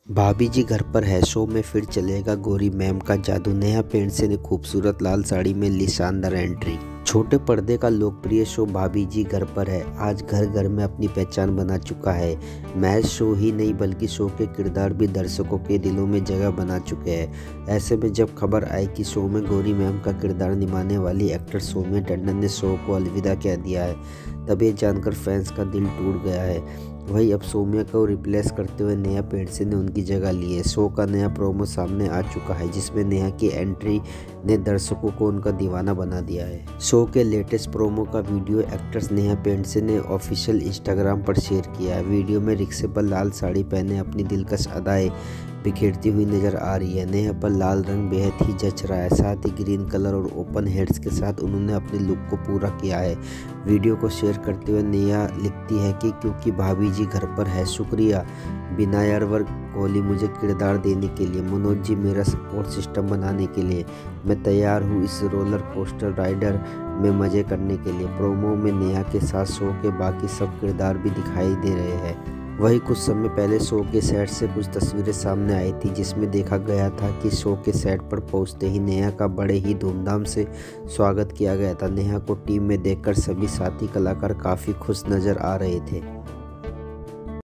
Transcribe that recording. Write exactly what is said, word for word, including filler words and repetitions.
भाभी जी घर पर है शो में फिर चलेगा गौरी मैम का जादू। नेहा पेंडसे ने खूबसूरत लाल साड़ी में ली शानदार एंट्री। छोटे पर्दे का लोकप्रिय शो भाभी जी घर पर है आज घर घर में अपनी पहचान बना चुका है। महज शो ही नहीं बल्कि शो के किरदार भी दर्शकों के दिलों में जगह बना चुके हैं। ऐसे में जब खबर आई कि शो में गौरी मैम का किरदार निभाने वाली एक्टर सौम्या टंडन ने शो को अलविदा कह दिया है, तब ये जानकर फैंस का दिल टूट गया है। वहीं अब सौम्या को रिप्लेस करते हुए नेहा पेंडसे ने उनकी जगह ली है। शो का नया प्रोमो सामने आ चुका है जिसमें नेहा की एंट्री ने दर्शकों को उनका दीवाना बना दिया है। शो के लेटेस्ट प्रोमो का वीडियो एक्ट्रेस नेहा पेंडसे ने ऑफिशियल इंस्टाग्राम पर शेयर किया है। वीडियो में रिक्शे पर लाल साड़ी पहने अपनी दिलकश अदाएं बिखेरती हुई नजर आ रही है। नेहा पर लाल रंग बेहद ही जच रहा है, साथ ही ग्रीन कलर और ओपन हेड्स के साथ उन्होंने अपने लुक को पूरा किया है। वीडियो को शेयर करते हुए नेहा लिखती है कि क्योंकि भाभी जी घर पर है, शुक्रिया विनायरवर कोहली मुझे किरदार देने के लिए, मनोज जी मेरा सपोर्ट सिस्टम बनाने के लिए, मैं तैयार हूँ इस रोलर कोस्टर राइडर में मज़े करने के लिए। प्रोमो में नेहा के साथ शो के बाकी सब किरदार भी दिखाई दे रहे हैं। वहीं कुछ समय पहले शो के सेट से कुछ तस्वीरें सामने आई थी जिसमें देखा गया था कि शो के सेट पर पहुंचते ही नेहा का बड़े ही धूमधाम से स्वागत किया गया था। नेहा को टीम में देखकर सभी साथी कलाकार काफ़ी खुश नजर आ रहे थे।